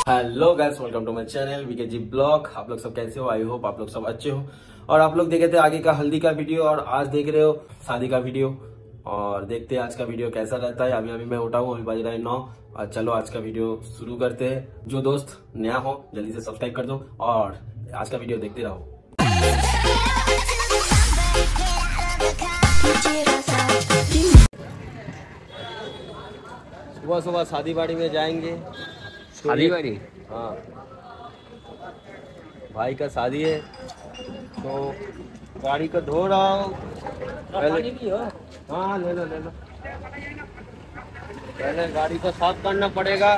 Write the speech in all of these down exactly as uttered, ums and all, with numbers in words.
Hello guys, welcome to my channel VK ji blog. आप लोग सब कैसे हो? आई होप आप लोग सब अच्छे हो। और आप लोग देखे थे आगे का हल्दी का वीडियो और आज देख रहे हो शादी का वीडियो। और देखते हैं आज का वीडियो कैसा रहता है। अभी अभी मैं उठा हूँ, अभी बज रहा है नौ। और चलो आज का वीडियो शुरू करते हैं। जो दोस्त नया हो जल्दी से सब्सक्राइब कर दो और आज का वीडियो देखते रहो। सुबह सुबह शादी बाड़ी में जाएंगे। शादी बाड़ी? हाँ, भाई का शादी है तो गाड़ी को धो रहा हूँ। पहले भी हो? हाँ, ले लो ले लो। पहले गाड़ी को साफ करना पड़ेगा।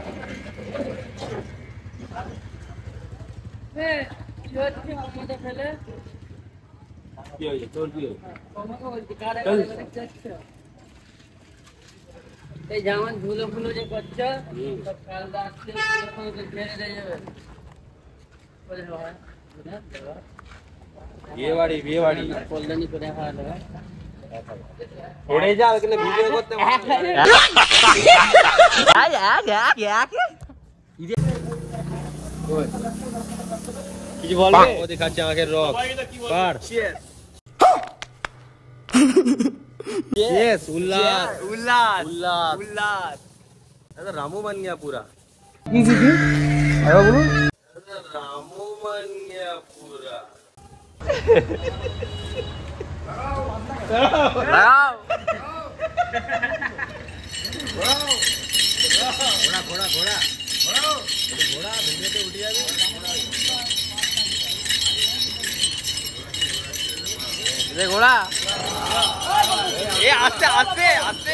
যেমন ধুলো ফুলো যে করছে কাল রাত্রে ঘেরে দিয়ে যাবে। বিয়ে বাড়ি বিয়ে বাড়ি কল্যাণী করে খাওয়া দেবে। পড়ে যা, ওখানে ভিডিও করতে কিছু বলবে? ও দেখাচ্ছে আমাকে রক কার। यस, उल्लास उल्लास उल्लास उल्लास। ऐसा रामू बन गया पूरा। की की की आया बोलो। ऐसा रामू बन गया पूरा। लगाओ घोड़ा घोड़ा घोड़ा घोड़ा भिंडे पे उठ गया। ये घोड़ा ये आस्ते आस्ते आस्ते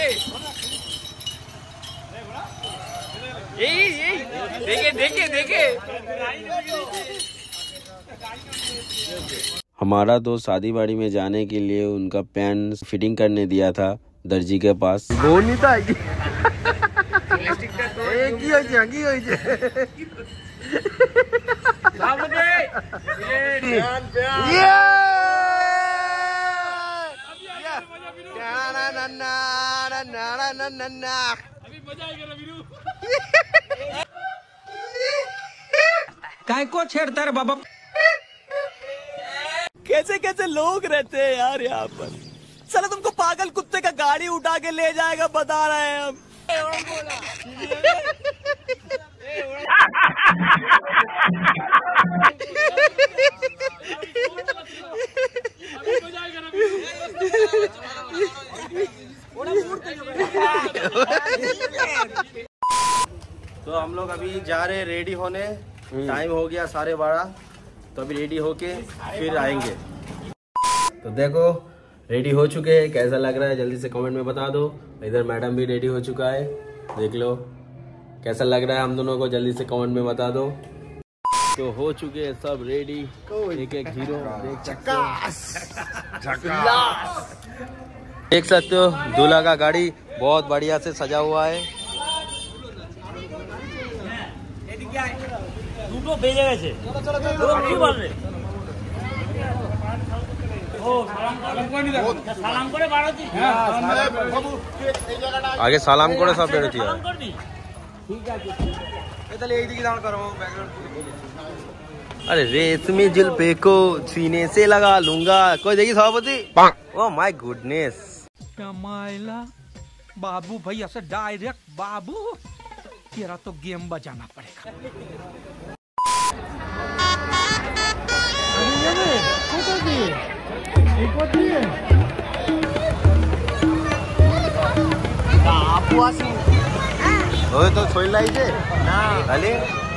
यही यही देखे देखे देखे। हमारा दोस्त शादी बाड़ी में जाने के लिए उनका पैंट फिटिंग करने दिया था दर्जी के पास। वो नहीं था एक ही हो जाए की हो जाए ये ना ना ना ना ना ना ना अभी मजा आएगा ना वीरू। काय को छेड़ता रे बाबा? कैसे कैसे लोग रहते हैं यार यहाँ पर। साला तुमको पागल कुत्ते का गाड़ी उठा के ले जाएगा, बता रहे हैं हम। तो हम लोग अभी जा रहे हैं रेडी होने। टाइम हो गया साढ़े बारह, तो अभी रेडी होके फिर आएंगे। तो देखो रेडी हो चुके हैं, कैसा लग रहा है जल्दी से कमेंट में बता दो। इधर मैडम भी रेडी हो चुका है, देख लो कैसा लग रहा है हम दोनों को, जल्दी से कमेंट में बता दो। तो हो चुके हैं सब रेडी, एक एक हीरो देख सकते हो। देख सकते हो दूल्हा का गाड़ी बहुत बढ़िया से सजा हुआ है। দুটো বেজে গেছে কি বলবে? ও সালাম করে বাড়াচ্ছি। আগে সালাম করে সব বেরোতি হয়। ঠিক আছে তাহলে এই দিকে দাঁড় করো ব্যাকগ্রাউন্ড। अरे रेशमी जुल्फे को सीने से लगा लूंगा। कोई देखी सभापति? Oh my goodness. मायला बाबू भैया से डायरेक्ट बाबू, तेरा तो गेम बजाना पड़ेगा। বাবু আসি ওই তো ছই লাইছে না তাহলে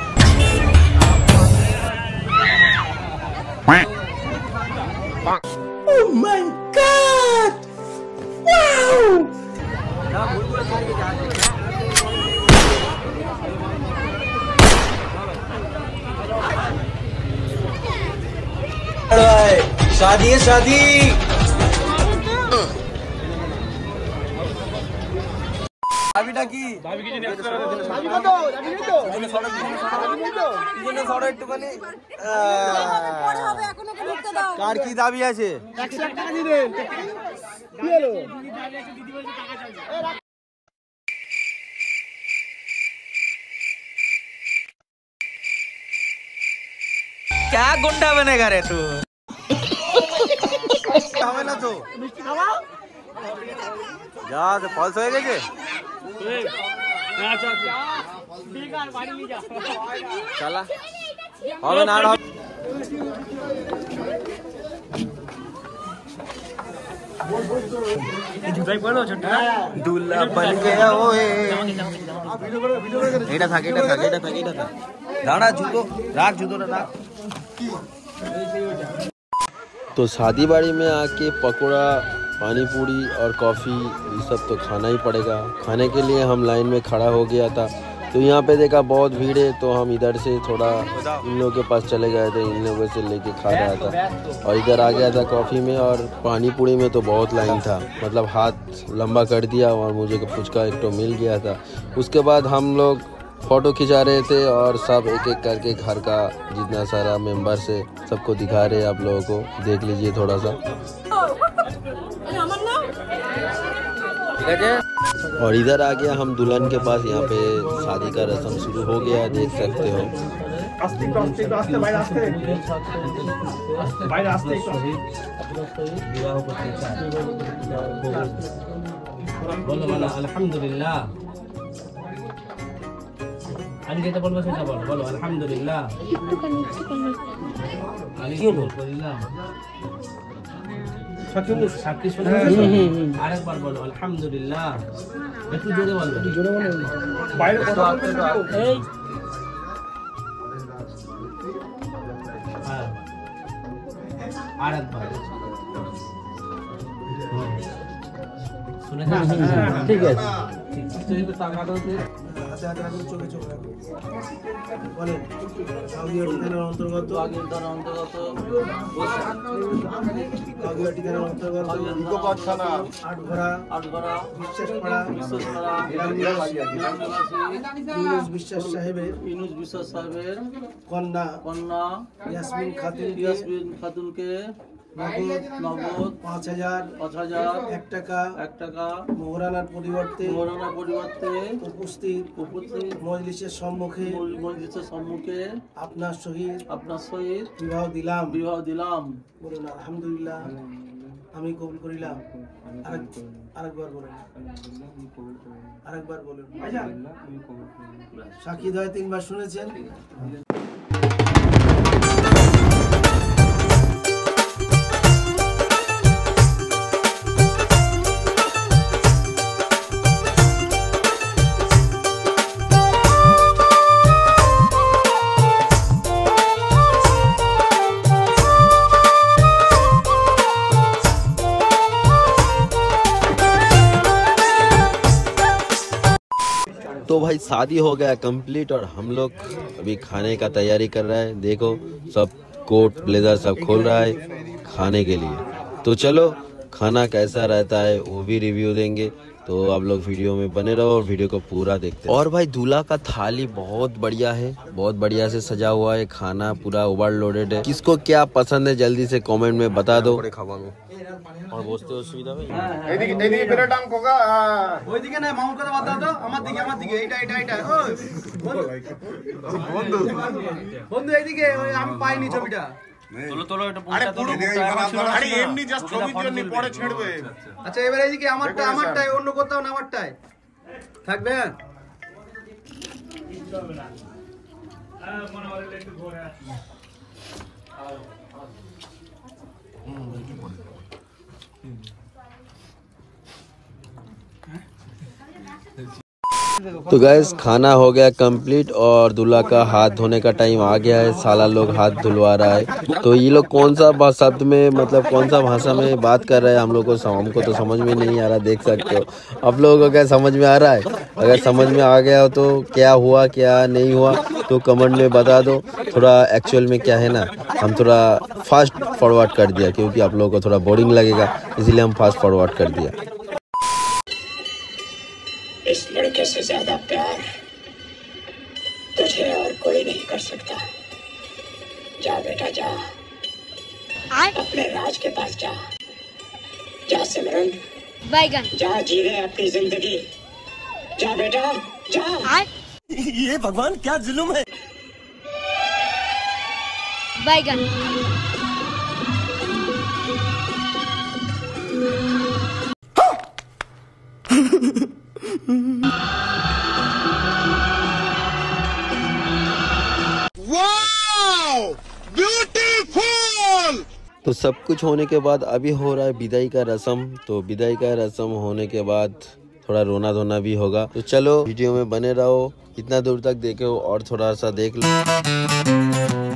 Oh my God! Wow! না ভুল করে সঙ্গে যাচ্ছে। शादी है शादी। দাবি ডাকি দাবি কি জানি দাবি কত দাবি নেই তো পিছনে সরো পিছনে সরো একটুখানি পরে হবে এখনো ঢুকতে দাও। কার কি দাবি আছে? একশো টাকা দিবেন কি হলো? দিদি দাবি আছে, দিদি বলছে টাকা চাইছে। क्या गुंडा बनेगा रे तू? हमें ना तो जा तो फॉल्स होएगा के चला हमें ना दूल्हा बन गया ओए एटा था एटा था एटा था एटा था दाड़ा जूतो राख जूतो राख। तो शादी बाड़ी में आके पकोड़ा पानी पूरी और कॉफ़ी ये सब तो खाना ही पड़ेगा। खाने के लिए हम लाइन में खड़ा हो गया था तो यहाँ पे देखा बहुत भीड़ है तो हम इधर से थोड़ा इन लोगों के पास चले गए थे, इन लोगों से लेके खा रहा था और इधर आ गया था कॉफ़ी में। और पानी पूरी में तो बहुत लाइन था, मतलब हाथ लंबा कर दिया और मुझे फुचका एक तो मिल गया था। उसके बाद हम लोग फ़ोटो खिंचा रहे थे और सब एक एक करके घर का जितना सारा मेंबर्स है सबको दिखा रहे हैं। आप लोगों को देख लीजिए थोड़ा सा। और इधर आ गया हम दुल्हन के पास, यहाँ पे शादी का रस्म शुरू हो गया, देख सकते हो। अल्हम्दुलिल्लाह আজকে তো বলবো সেটা বলো বলো আলহামদুলিল্লাহ আলহামদুলিল্লাহ সাকিব সাকিব আরেকবার বলো আলহামদুলিল্লাহ একটু জোরে বলো একটু জোরে বলো বাইরে কথা এই হ্যাঁ আরেকবার শুনে না ঠিক আছে তুই তো টাকা দাও অন্তর্গত বিশ্বাস সাহেবের ইউনুস বিশ্বাস সাহেবের কন্যা কন্যা ইয়াসমিন খাতুন ইয়াসমিন খাতুনকে নগদ নগদ পাঁচ হাজার পাঁচ হাজার এক টাকা এক টাকা মোহরানার পরিবর্তে মোহরানার পরিবর্তে উপস্থিত উপস্থিত মজলিসের সম্মুখে মজলিসের সম্মুখে আপনার সহিত আপনার সহিত বিবাহ দিলাম বিবাহ দিলাম বলুন আলহামদুলিল্লাহ আমি কবুল করিলাম। আরেক আরেকবার বলুন আরেকবার বলুন সাক্ষী দয় তিনবার শুনেছেন। तो भाई शादी हो गया कंप्लीट और हम लोग अभी खाने का तैयारी कर रहे हैं। देखो सब कोट ब्लेजर सब खोल रहा है खाने के लिए। तो चलो खाना कैसा रहता है वो भी रिव्यू देंगे, तो आप लोग वीडियो में बने रहो और वीडियो को पूरा देखते हैं। और भाई दूल्हा का थाली बहुत बढ़िया है, बहुत बढ़िया से सजा हुआ है, खाना पूरा ओवरलोडेड है। किसको क्या पसंद है जल्दी से कमेंट में बता दो। और বসতে অসুবিধা হবে এইদিকে এইদিকে বেরাটাম কোকা ওইদিকে না মাউন্ট করে বাদ দাও আমার দিকে আমার দিকে এইটা এইটা এইটা ওই বন্ধু বন্ধু এইদিকে আমি পাইনি ছবিটা তোলো তোলো এটা পুরোটা তোলো আরে এমনি জাস্ট ছবির জন্য পরে ছেড়বে। আচ্ছা এবারে এইদিকে আমারটা আমারটাই অন্য কোথাও না আমারটাই থাকবে। হ্যাঁ মনে হয় একটু ঘোরে तो गैस खाना हो गया कंप्लीट और दूल्हा का हाथ धोने का टाइम आ गया है। साला लोग हाथ धुलवा रहा है। तो ये लोग कौन सा शब्द में मतलब कौन सा भाषा में बात कर रहे हैं हम लोग को हमको तो समझ में नहीं आ रहा, देख सकते हो। आप लोगों को क्या समझ में आ रहा है? अगर समझ में आ गया हो तो क्या हुआ क्या नहीं हुआ तो कमेंट में बता दो। थोड़ा एक्चुअल में क्या है ना, हम थोड़ा फास्ट फॉरवर्ड कर दिया क्योंकि आप लोगों को थोड़ा बोरिंग लगेगा, इसीलिए हम फास्ट फॉरवर्ड कर दिया। इस लड़के से ज्यादा प्यार तुझे और कोई नहीं कर सकता। जा बेटा जा, अपने राज के पास जा। जा सिमरन, बैगन जा जी रहे अपनी जिंदगी। जा बेटा जा। ये भगवान क्या जुल्म है। बैगन। तो सब कुछ होने के बाद अभी हो रहा है विदाई का रस्म। तो विदाई का रस्म होने के बाद थोड़ा रोना धोना भी होगा। तो चलो वीडियो में बने रहो, इतना दूर तक देखो और थोड़ा सा देख लो।